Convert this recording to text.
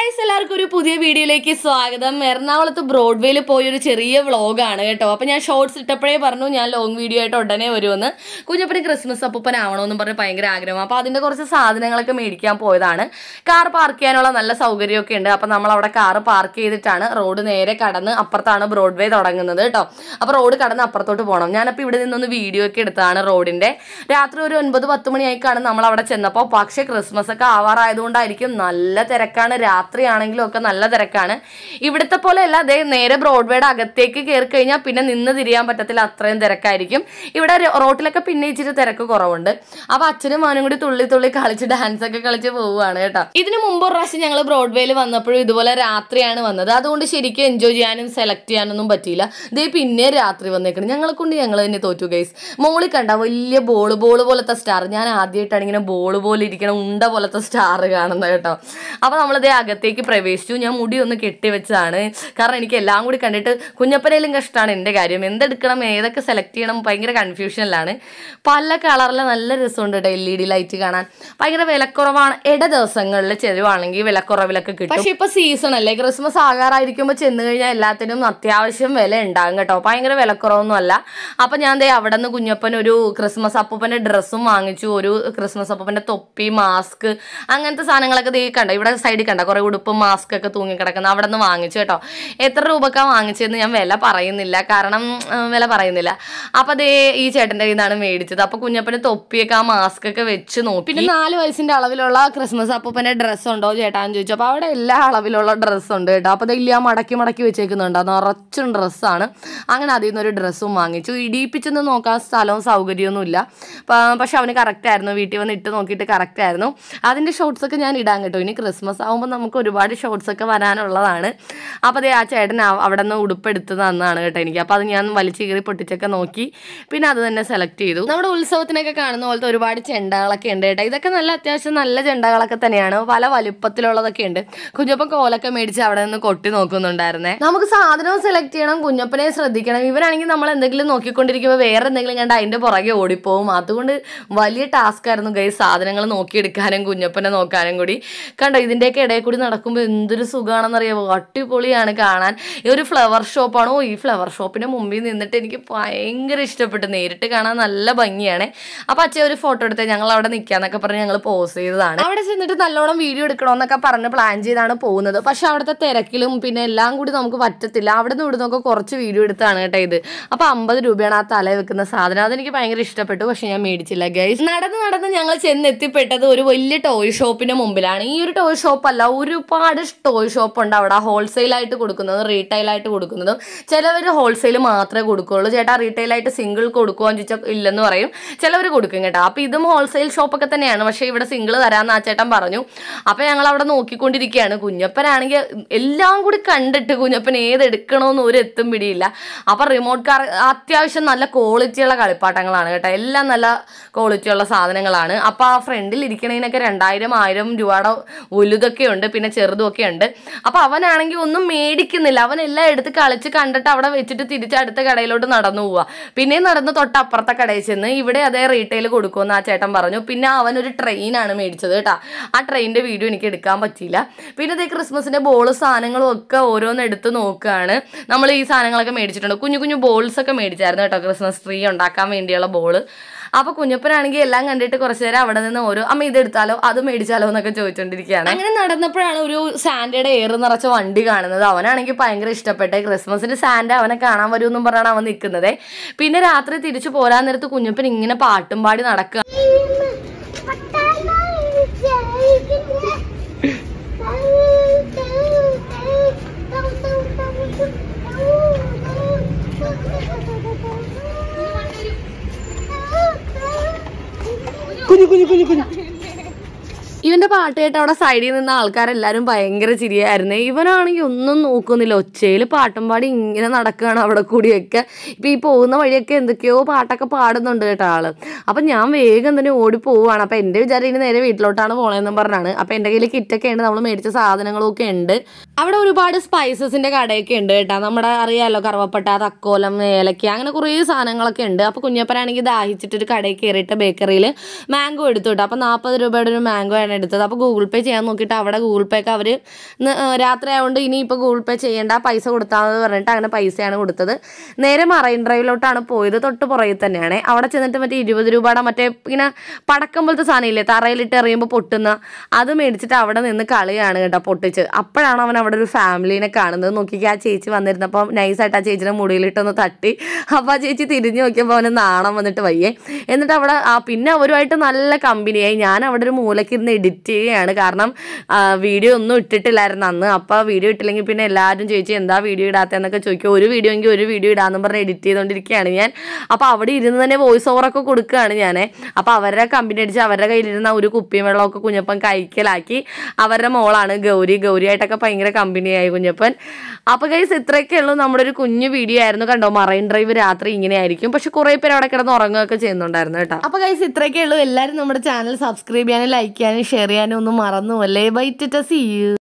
Guys എല്ലാവർക്കും ഒരു പുതിയ വീഡിയോയിലേക്ക് സ്വാഗതം. എറണാകുളത്ത് ബ്രോഡ്വേയിൽ പോയൊരു ചെറിയ വ്ളോഗാണ് കേട്ടോ. അപ്പോൾ ഞാൻ ഷോർട്സ് ഇട്ടപ്പോഴേ പറഞ്ഞു ഞാൻ ലോങ് വീഡിയോ ആയിട്ട് ഉടനെ വരുമെന്ന്. കുഞ്ഞപ്പന് ക്രിസ്മസ് അപ്പൂപ്പനാവണമെന്നും പറഞ്ഞ് ഭയങ്കര ആഗ്രഹം. അപ്പോൾ അതിൻ്റെ കുറച്ച് സാധനങ്ങളൊക്കെ മേടിക്കാൻ പോയതാണ്. കാർ പാർക്ക് ചെയ്യാനുള്ള നല്ല സൗകര്യമൊക്കെ ഉണ്ട്. അപ്പോൾ നമ്മൾ അവിടെ കാർ പാർക്ക് ചെയ്തിട്ടാണ് റോഡ് നേരെ കടന്ന് അപ്പുറത്താണ് ബ്രോഡ്വേ തുടങ്ങുന്നത് കേട്ടോ. അപ്പോൾ റോഡ് കടന്ന് അപ്പുറത്തോട്ട് പോകണം. ഞാനപ്പോൾ ഇവിടെ നിന്നൊന്ന് വീഡിയോ ഒക്കെ എടുത്താണ് റോഡിൻ്റെ. രാത്രി ഒരു 9-10 മണിയായിക്കാണ് നമ്മൾ അവിടെ ചെന്നപ്പോൾ. പക്ഷേ ക്രിസ്മസ് ഒക്കെ ആവാറായതുകൊണ്ടായിരിക്കും നല്ല തിരക്കാണ്. രാത്രിയാണെങ്കിലും ഒക്കെ നല്ല തിരക്കാണ്. ഇവിടുത്തെ പോലെ അല്ല, അതേ നേരെ ബ്രോഡ്വേയുടെ അകത്തേക്ക് കയറി കഴിഞ്ഞാൽ പിന്നെ നിന്ന് തിരിയാൻ പറ്റത്തില്ല, അത്രയും തിരക്കായിരിക്കും. ഇവിടെ റോട്ടിലൊക്കെ പിന്നെ ഇച്ചിരി തിരക്ക് കുറവുണ്ട്. അപ്പോൾ അച്ഛനും മോനും കൂടി തുള്ളി തുള്ളി കളിച്ച് ഡാൻസ് ഒക്കെ കളിച്ച് പോവുകയാണ് കേട്ടോ. ഇതിന് മുമ്പ് ഒരു പ്രാവശ്യം ഞങ്ങൾ ബ്രോഡ്വേയിൽ വന്നപ്പോഴും ഇതുപോലെ രാത്രിയാണ് വന്നത്. അതുകൊണ്ട് ശരിക്കും എൻജോയ് ചെയ്യാനും സെലക്ട് ചെയ്യാനൊന്നും പറ്റിയില്ല. ഇതേ പിന്നെ രാത്രി വന്നേക്കണം. ഞങ്ങളെ കൊണ്ട് ഞങ്ങൾ തന്നെ തോറ്റു ഗൈസ്. മോളിൽ കണ്ട വലിയ ബോൾ പോലത്തെ സ്റ്റാർ. ഞാൻ ആദ്യമായിട്ടാണ് ഇങ്ങനെ ബോൾ പോലെ ഇരിക്കണ ഉണ്ട പോലത്തെ സ്റ്റാർ കാണുന്നത് കേട്ടോ. അപ്പോൾ നമ്മളിതേ അകത്തേക്ക് പ്രവേശിച്ചു. ഞാൻ മുടി ഒന്ന് കെട്ടിവെച്ചതാണ്, കാരണം എനിക്ക് എല്ലാം കൂടി കണ്ടിട്ട് കുഞ്ഞപ്പനയിലും കഷ്ടമാണ് എൻ്റെ കാര്യം. എന്തെടുക്കണം, ഏതൊക്കെ സെലക്ട് ചെയ്യണം, ഭയങ്കര കൺഫ്യൂഷനിലാണ്. പല കളറിൽ നല്ല രസമുണ്ട് കേട്ടോ. LED ലൈറ്റ് കാണാൻ ഭയങ്കര വിലക്കുറവാണ്. ദിവസങ്ങളിൽ ചെലവാണെങ്കിൽ വിലക്കുറവിലൊക്കെ കിട്ടും. പക്ഷെ ഇപ്പൊ സീസൺ അല്ലേ, ക്രിസ്മസ് ആകാറായിരിക്കുമ്പോൾ ചെന്ന് കഴിഞ്ഞാൽ എല്ലാത്തിനും അത്യാവശ്യം വില ഉണ്ടാകും കേട്ടോ. ഭയങ്കര വിലക്കുറവൊന്നും അല്ല. അപ്പൊ ഞാൻ ദേ അവിടെ നിന്ന് കുഞ്ഞപ്പൻ ഒരു ക്രിസ്മസ് അപ്പൂപ്പന്റെ ഡ്രസ്സും വാങ്ങിച്ചു. ഒരു ക്രിസ്മസ് അപ്പൂപ്പന്റെ തൊപ്പി, മാസ്ക്, അങ്ങനത്തെ സാധനങ്ങളൊക്കെ ദേ കണ്ട ഇവിടെ സൈഡിൽ കണ്ട കുറെ ഉടുപ്പും മാസ്ക് ഒക്കെ തൂങ്ങിക്കിടക്കുന്ന അവിടെ നിന്ന് വാങ്ങിച്ചു കേട്ടോ. എത്ര രൂപക്കാണ് വാങ്ങിച്ചതെന്ന് ഞാൻ വില പറയുന്നില്ല, കാരണം വില പറയുന്നില്ല. അപ്പൊ അതേ ഈ ചേട്ടൻ്റെ കയ്യിൽ നിന്നാണ് മേടിച്ചത്. അപ്പൊ കുഞ്ഞപ്പന് തൊപ്പിയൊക്കെ ആ മാസ്ക് ഒക്കെ വെച്ച് നോക്കി. പിന്നെ 4 വയസ്സിന്റെ അളവിലുള്ള ക്രിസ്മസ് അപ്പൂപ്പന്റെ ഡ്രസ്സ് ഉണ്ടോ ചേട്ടാന്ന് ചോദിച്ചു. അപ്പൊ അവിടെ എല്ലാ അളവിലുള്ള ഡ്രസ്സ് ഉണ്ട് കേട്ടോ. അപ്പൊ ഇല്ല മടക്കി വെച്ചേക്കുന്നുണ്ട്, നിറച്ചും ഡ്രസ്സാണ്. അങ്ങനെ അതിൽ നിന്നൊരു ഡ്രസ്സും വാങ്ങിച്ചു. ഇടിയിപ്പിച്ചൊന്ന് നോക്കാൻ സ്ഥലവും സൗകര്യമൊന്നുമില്ല. പക്ഷെ അവന് കറക്റ്റ് ആയിരുന്നു. വീട്ടിൽ വന്ന് ഇട്ട് നോക്കിയിട്ട് കറക്റ്റ് ആയിരുന്നു. അതിന്റെ ഷോർട്സ് ഒക്കെ ഞാൻ ഇടാൻ കേട്ടോ. ഇനി ക്രിസ്മസ് ആകുമ്പോൾ നമുക്ക് ഒരുപാട് ഷോർട്സ് ഒക്കെ വരാനുള്ളതാണ്. അപ്പോൾ അതേ ആ ചേട്ടൻ അവിടെ നിന്ന് ഉടുപ്പെടുത്ത് തന്നതാണ് കേട്ടോ എനിക്ക്. അപ്പോൾ അത് ഞാൻ വലിച്ചു കീറി പൊട്ടിച്ചൊക്കെ നോക്കി. പിന്നെ അത് തന്നെ സെലക്ട് ചെയ്തു. നമ്മുടെ ഉത്സവത്തിനൊക്കെ കാണുന്ന പോലത്തെ ഒരുപാട് ചെണ്ടകളൊക്കെ ഉണ്ട് കേട്ടോ. ഇതൊക്കെ നല്ല അത്യാവശ്യം നല്ല ചെണ്ടകളൊക്കെ തന്നെയാണ്. പല വലുപ്പത്തിലുള്ളതൊക്കെ ഉണ്ട്. കുഞ്ഞപ്പൻ കോലൊക്കെ മേടിച്ച് അവിടെ നിന്ന് കൊട്ടി നോക്കുന്നുണ്ടായിരുന്നേ. നമുക്ക് സാധനവും സെലക്ട് ചെയ്യണം, കുഞ്ഞപ്പനെ ശ്രദ്ധിക്കണം. ഇവരാണെങ്കിൽ നമ്മൾ എന്തെങ്കിലും നോക്കിക്കൊണ്ടിരിക്കുമ്പോൾ വേറെ എന്തെങ്കിലും കണ്ട് അതിൻ്റെ പുറകെ ഓടിപ്പോവും. അതുകൊണ്ട് വലിയ ടാസ്ക് ആയിരുന്നു ഗൈസ് സാധനങ്ങൾ നോക്കിയെടുക്കാനും കുഞ്ഞപ്പനെ നോക്കാനും കൂടി. കണ്ടോ ഇതിൻ്റെയൊക്കെ ഇടയിൽ കൂടി നടക്കുമ്പോൾ എന്തൊരു സുഖമാണെന്നറിയാമോ. അടിപൊളിയാണ് കാണാൻ. ഈ ഒരു ഫ്ലവർ ഷോപ്പാണോ, ഈ ഫ്ലവർ ഷോപ്പിൻ്റെ മുമ്പിൽ നിന്നിട്ട് എനിക്ക് ഭയങ്കര ഇഷ്ടപ്പെട്ടു. നേരിട്ട് കാണാൻ നല്ല ഭംഗിയാണ്. അപ്പോൾ അച്ഛൻ ഒരു ഫോട്ടോ എടുത്തേ, ഞങ്ങൾ അവിടെ നിൽക്കാന്നൊക്കെ പറഞ്ഞ് ഞങ്ങൾ പോസ് ചെയ്തതാണ്. അവിടെ ചെന്നിട്ട് നല്ലോണം വീഡിയോ എടുക്കണമെന്നൊക്കെ പറഞ്ഞ് പ്ലാൻ ചെയ്താണ് പോകുന്നത്. പക്ഷെ അവിടുത്തെ തിരക്കിലും പിന്നെ എല്ലാം കൂടി നമുക്ക് പറ്റത്തില്ല. അവിടെ നിന്ന് ഇവിടുന്നൊക്കെ കുറച്ച് വീഡിയോ എടുത്താണ് കേട്ടോ ഇത്. അപ്പോൾ 50 രൂപയാണ് ആ തല വെക്കുന്ന സാധനം. അതെനിക്ക് ഭയങ്കര ഇഷ്ടപ്പെട്ടു. പക്ഷെ ഞാൻ മേടിച്ചില്ല ഗൈസ്. നടന്ന് ഞങ്ങൾ ചെന്നെത്തിപ്പെട്ടത് ഒരു വലിയ ടോയ് ഷോപ്പിന്റെ മുമ്പിലാണ്. ഈ ഒരു ടോയ് ഷോപ്പ് അല്ല, ഒരുപാട് ടോയ് ഷോപ്പ് ഉണ്ട് അവിടെ. ഹോൾസെയിലായിട്ട് കൊടുക്കുന്നതും റീറ്റെയിലായിട്ട് കൊടുക്കുന്നതും. ചിലവർ ഹോൾസെയിൽ മാത്രമേ കൊടുക്കുകയുള്ളൂ. ചേട്ടാ റീറ്റെയിലായിട്ട് സിംഗിൾ കൊടുക്കുവാന്ന് ചോദിച്ചാൽ ഇല്ലെന്ന് പറയും. ചിലവർ കൊടുക്കും കേട്ടോ. അപ്പോൾ ഇതും ഹോൾസെയിൽ ഷോപ്പൊക്കെ തന്നെയാണ്. പക്ഷേ ഇവിടെ സിംഗിൾ തരാമെന്ന് ആ ചേട്ടൻ പറഞ്ഞു. അപ്പോൾ ഞങ്ങൾ അവിടെ നോക്കിക്കൊണ്ടിരിക്കുകയാണ്. കുഞ്ഞപ്പനാണെങ്കിൽ എല്ലാം കൂടി കണ്ടിട്ട് കുഞ്ഞപ്പൻ ഏതെടുക്കണമെന്ന് ഒരു എത്തും പിടിയില്ല. അപ്പോൾ റിമോട്ട് കാർ അത്യാവശ്യം നല്ല ക്വാളിറ്റിയുള്ള കളിപ്പാട്ടങ്ങളാണ് കേട്ടോ. എല്ലാം നല്ല ക്വാളിറ്റിയുള്ള സാധനങ്ങളാണ്. അപ്പോൾ ആ ഫ്രണ്ടിൽ ഇരിക്കണതിനൊക്കെ 2000-1000 രൂപയുടെ വലുതൊക്കെ ഉണ്ട്, പിന്നെ ചെറുതുമൊക്കെ ഉണ്ട്. അപ്പോൾ അവനാണെങ്കിൽ ഒന്നും മേടിക്കുന്നില്ല. അവൻ എല്ലാം എടുത്ത് കളിച്ച് കണ്ടിട്ട് അവിടെ വെച്ചിട്ട് തിരിച്ച് അടുത്ത കടയിലോട്ട് നടന്നു പോവുക. പിന്നെ നടന്ന് തൊട്ടപ്പുറത്തെ കടയിൽ ചെന്ന് ഇവിടെ അതേ റീറ്റെയിൽ കൊടുക്കുമെന്ന് ആ ചേട്ടൻ പറഞ്ഞു. പിന്നെ അവനൊരു ട്രെയിനാണ് മേടിച്ചത് കേട്ടോ. ആ ട്രെയിനിൻ്റെ വീഡിയോ എനിക്ക് എടുക്കാൻ പറ്റിയില്ല. പിന്നെ ഇതേ ക്രിസ്മസിൻ്റെ ബോൾ സാധനങ്ങളും ഒക്കെ ഓരോന്ന് എടുത്ത് നോക്കുകയാണ്. നമ്മൾ ഈ സാധനങ്ങളൊക്കെ മേടിച്ചിട്ടുണ്ട്. കുഞ്ഞു ബോൾസ് ഒക്കെ മേടിച്ചായിരുന്നു കേട്ടോ, ക്രിസ്മസ് ട്രീ ഉണ്ടാക്കാൻ വേണ്ടിയുള്ള ബോൾ. അപ്പോൾ കുഞ്ഞപ്പനാണെങ്കിൽ എല്ലാം കണ്ടിട്ട് കുറച്ച് നേരം അവിടെ നിന്ന് ഓരോ അമ്മ ഇതെടുത്താലോ അത് മേടിച്ചാലോ എന്നൊക്കെ ചോദിച്ചുകൊണ്ടിരിക്കുകയാണ്. അങ്ങനെ നടന്നപ്പോഴാണ് ഒരു സാന്റയുടെ എയർ നിറച്ച വണ്ടി കാണുന്നത്. അവനാണെങ്കിൽ ഭയങ്കര ഇഷ്ടപ്പെട്ടെ. ക്രിസ്മസിന് സാന്റ അവനെ കാണാൻ വരുമെന്നും പറഞ്ഞാണ് അവൻ നിൽക്കുന്നത്. പിന്നെ രാത്രി തിരിച്ചു പോരാൻ നേരത്ത് കുഞ്ഞപ്പൻ ഇങ്ങനെ പാട്ടും പാടി നടക്കുക. ഇവന്റെ പാട്ട് കേട്ട് അവിടെ സൈഡിൽ നിന്ന് ആൾക്കാരെല്ലാരും ഭയങ്കര ചിരിയായിരുന്നേ. ഇവനാണെങ്കിൽ ഒന്നും നോക്കുന്നില്ല, ഒച്ചയിൽ പാട്ടും പാടി ഇങ്ങനെ നടക്കുകയാണ് അവിടെ കൂടിയൊക്കെ. ഇപ്പൊ ഈ പോകുന്ന വഴിയൊക്കെ എന്തൊക്കെയോ പാട്ടൊക്കെ പാടുന്നുണ്ട് കേട്ടോ ആള്. അപ്പൊ ഞാൻ വേഗം തന്നെ ഓടി പോവുകയാണ്. അപ്പൊ എന്റെ വിചാരം ഇനി നേരെ വീട്ടിലോട്ടാണ് പോണേന്നും പറഞ്ഞാണ്. അപ്പൊ എന്റെ കയ്യിൽ കിറ്റൊക്കെ ഉണ്ട്, നമ്മൾ മേടിച്ച സാധനങ്ങളൊക്കെ ഉണ്ട്. അവിടെ ഒരുപാട് സ്പൈസസിൻ്റെ കടയൊക്കെ ഉണ്ട് കേട്ടോ. നമ്മുടെ അറിയാമല്ലോ, കറുവപ്പട്ട, തക്കോലം, ഏലക്ക, അങ്ങനെ കുറേ സാധനങ്ങളൊക്കെ ഉണ്ട്. അപ്പോൾ കുഞ്ഞപ്പനാണെങ്കിൽ ദാഹിച്ചിട്ടൊരു കടയിൽ കയറിയിട്ട് ബേക്കറിയിൽ മാംഗോ എടുത്തു കേട്ടോ. അപ്പോൾ 40 രൂപയുടെ ഒരു മാംഗോ ആണ് എടുത്തത്. അപ്പോൾ ഗൂഗിൾ പേ ചെയ്യാൻ നോക്കിയിട്ട് അവിടെ ഗൂഗിൾ പേക്ക് അവർ രാത്രി ആയതുകൊണ്ട് ഇനിയിപ്പോൾ ഗൂഗിൾ പേ ചെയ്യേണ്ട, പൈസ കൊടുത്താന്ന് പറഞ്ഞിട്ട് അങ്ങനെ പൈസയാണ് കൊടുത്തത്. നേരെ മറൈൻ ഡ്രൈവിലോട്ടാണ് പോയത്. തൊട്ട് പുറകിൽ തന്നെയാണ്. അവിടെ ചെന്നിട്ട് മറ്റേ 20 രൂപയുടെ മറ്റേ ഇങ്ങനെ പടക്കം പോലത്തെ സാധനം ഇല്ലേ, തറയിലിട്ട് എറിയുമ്പോൾ പൊട്ടുന്ന, അത് മേടിച്ചിട്ട് അവിടെ നിന്ന് കളിയാണ് കേട്ടോ, പൊട്ടിച്ച്. അപ്പോഴാണ് അവൻ അവിടെ ഒരു ഫാമിലീനെ കാണുന്നത്. നോക്കിക്ക് ആ ചേച്ചി വന്നിരുന്നപ്പോൾ നൈസായിട്ട് ആ ചേച്ചിയുടെ മുടിയിലിട്ടൊന്ന് തട്ടി. അപ്പോൾ ആ ചേച്ചി തിരിഞ്ഞു നോക്കിയപ്പോൾ അവന് നാണം വന്നിട്ട് വയ്യേ. എന്നിട്ട് അവിടെ പിന്നെ അവരുമായിട്ട് നല്ല കമ്പനിയായി. ഞാൻ അവിടെ ഒരു മൂലക്കിരുന്ന് എഡിറ്റ് ചെയ്യുകയാണ്. കാരണം വീഡിയോ ഒന്നും ഇട്ടിട്ടില്ലായിരുന്നു അന്ന്. അപ്പോൾ വീഡിയോ ഇട്ടില്ലെങ്കിൽ പിന്നെ എല്ലാവരും ചോദിച്ചു എന്താ വീഡിയോ ഇടാത്തതെന്നൊക്കെ ചോദിക്കും. ഒരു വീഡിയോ എങ്കിൽ ഒരു വീഡിയോ ഇടാമെന്ന് പറഞ്ഞ് എഡിറ്റ് ചെയ്തുകൊണ്ടിരിക്കുകയാണ് ഞാൻ. അപ്പോൾ അവിടെ ഇരുന്ന് തന്നെ വോയിസ് ഓവറൊക്കെ കൊടുക്കുകയാണ് ഞാൻ. അപ്പോൾ അവരുടെ കമ്പനി അടിച്ച് അവരുടെ കയ്യിലിരുന്ന ഒരു കുപ്പിയും വെള്ളമൊക്കെ കുഞ്ഞപ്പൻ കൈക്കലാക്കി. അവരുടെ മോളാണ് ഗൗരിയായിട്ടൊക്കെ ഭയങ്കര കമ്പനിയായി കുഞ്ഞപ്പൻ. അപ്പോൾ ഗൈസ് ഇത്രയൊക്കെ ഉള്ളൂ നമ്മുടെ ഒരു കുഞ്ഞു വീഡിയോ ആയിരുന്നു. കണ്ടോ, മറൈൻ ഡ്രൈവ് രാത്രി ഇങ്ങനെ ആയിരിക്കും. പക്ഷെ കുറേ പേര് അവിടെ കിടന്ന് ഉറങ്ങുകയൊക്കെ ചെയ്യുന്നുണ്ടായിരുന്നു കേട്ടോ. അപ്പോൾ ഗൈസ് ഇത്രയൊക്കെ ഉള്ളൂ. എല്ലാവരും നമ്മുടെ ചാനൽ സബ്സ്ക്രൈബ് ചെയ്യാനും ലൈക്ക് ചെയ്യാനും ഷെയർ ചെയ്യാനും ഒന്നും മറന്നു അല്ലേ. Bye tata, see U.